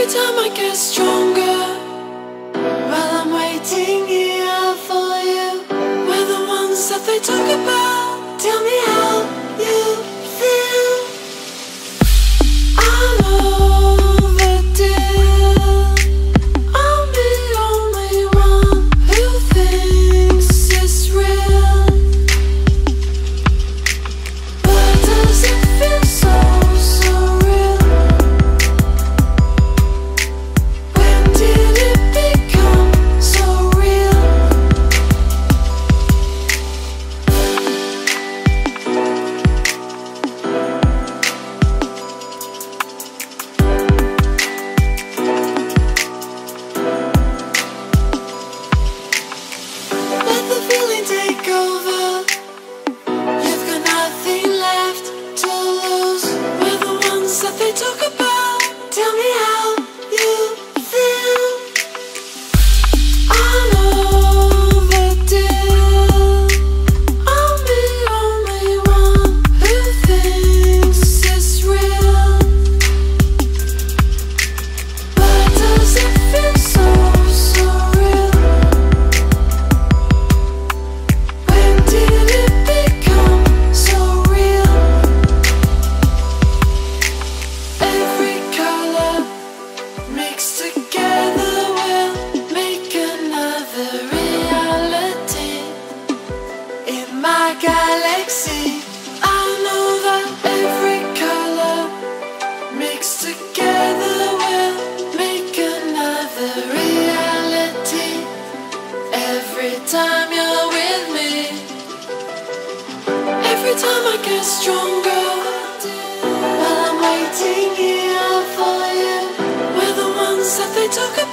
time I get stronger while I'm waiting here for you. We're the ones that they talk about. Tell me how you feel. I'm overdue. I'm the only one who thinks it's real. But does it feel so real? When did it become so real? Let the feeling take over. You've got nothing left to lose. We're the ones that they talk about. Tell me how you feel. I'm overdue. I'm the only one who thinks it's real. But does it feel so real? When did it become so real? Every color mixed together will make another reality. In my galaxy, I know that every color mixed together will make another reality. Every time you're with me, every time I get stronger while I'm waiting here for you. We're the ones that they talk about.